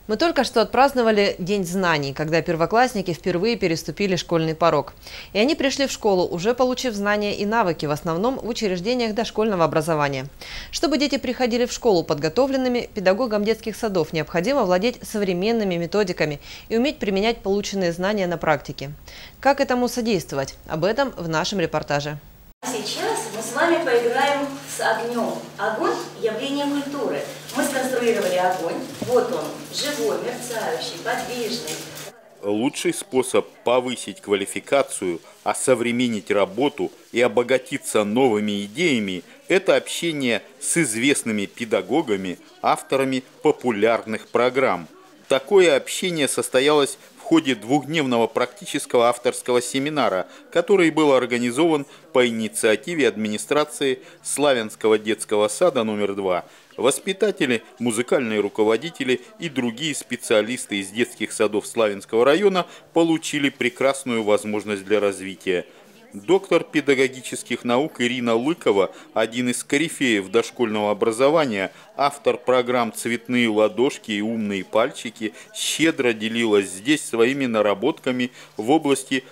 Мы только что отпраздновали День знаний, когда первоклассники впервые переступили школьный порог. И они пришли в школу, уже получив знания и навыки, в основном в учреждениях дошкольного образования. Чтобы дети приходили в школу подготовленными, педагогам детских садов необходимо владеть современными методиками и уметь применять полученные знания на практике. Как этому содействовать? Об этом в нашем репортаже. Сейчас мы с вами поиграем с огнем. Огонь – явление культуры. Мы сконструировали огонь. Вот он, живой, мерцающий, подвижный. Лучший способ повысить квалификацию, осовременить работу и обогатиться новыми идеями – это общение с известными педагогами, авторами популярных программ. Такое общение состоялось в ходе двухдневного практического авторского семинара, который был организован по инициативе администрации Славянского детского сада номер 2. Воспитатели, музыкальные руководители и другие специалисты из детских садов Славянского района получили прекрасную возможность для развития. Доктор педагогических наук Ирина Лыкова, один из корифеев дошкольного образования, автор программ «Цветные ладошки» и «Умные пальчики», щедро делилась здесь своими наработками в области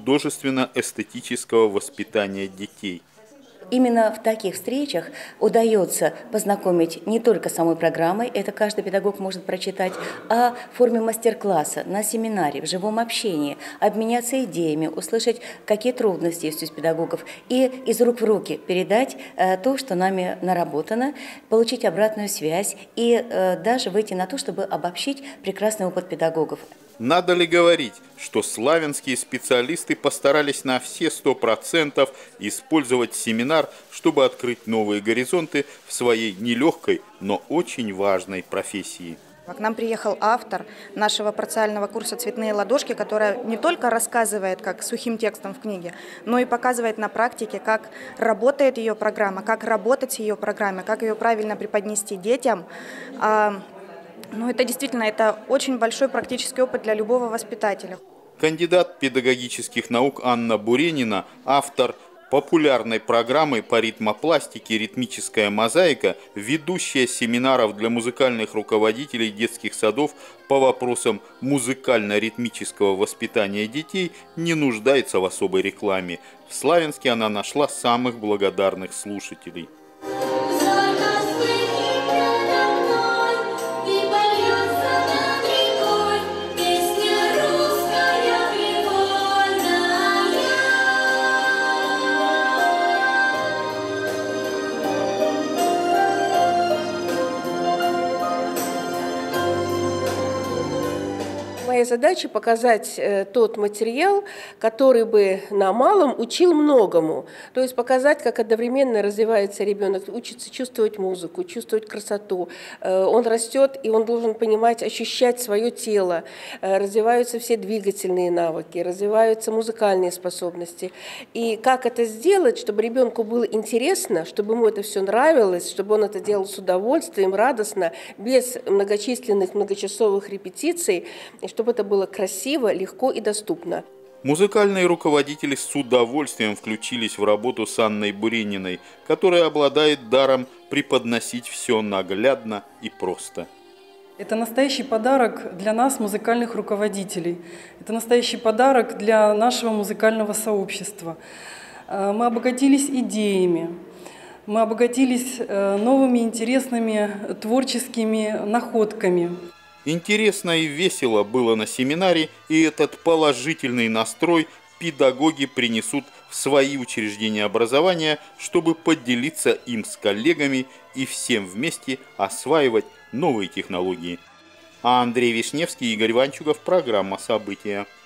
художественно-эстетического воспитания детей. Именно в таких встречах удается познакомить не только с самой программой, это каждый педагог может прочитать, а в форме мастер-класса, на семинаре, в живом общении, обменяться идеями, услышать, какие трудности есть у педагогов, и из рук в руки передать то, что нами наработано, получить обратную связь и даже выйти на то, чтобы обобщить прекрасный опыт педагогов. Надо ли говорить, что славянские специалисты постарались на все 100% использовать семинар, чтобы открыть новые горизонты в своей нелегкой, но очень важной профессии. К нам приехал автор нашего парциального курса «Цветные ладошки», которая не только рассказывает как сухим текстом в книге, но и показывает на практике, как работает ее программа, как работать с ее программой, как ее правильно преподнести детям. Это действительно очень большой практический опыт для любого воспитателя. Кандидат педагогических наук Анна Буренина, автор популярной программы по ритмопластике «Ритмическая мозаика», ведущая семинаров для музыкальных руководителей детских садов по вопросам музыкально-ритмического воспитания детей, не нуждается в особой рекламе. В Славянске она нашла самых благодарных слушателей. Моя задача показать тот материал, который бы на малом учил многому. То есть показать, как одновременно развивается ребенок, учится чувствовать музыку, чувствовать красоту. Он растет, и он должен понимать, ощущать свое тело. Развиваются все двигательные навыки, развиваются музыкальные способности. И как это сделать, чтобы ребенку было интересно, чтобы ему это все нравилось, чтобы он это делал с удовольствием, радостно, без многочисленных многочасовых репетиций, и чтобы это было красиво, легко и доступно. Музыкальные руководители с удовольствием включились в работу с Анной Бурениной, которая обладает даром преподносить все наглядно и просто. Это настоящий подарок для нас, музыкальных руководителей. Это настоящий подарок для нашего музыкального сообщества. Мы обогатились идеями, мы обогатились новыми интересными творческими находками. Интересно и весело было на семинаре, и этот положительный настрой педагоги принесут в свои учреждения образования, чтобы поделиться им с коллегами и всем вместе осваивать новые технологии. А Андрей Вишневский и Игорь Ванчугов, программа «События».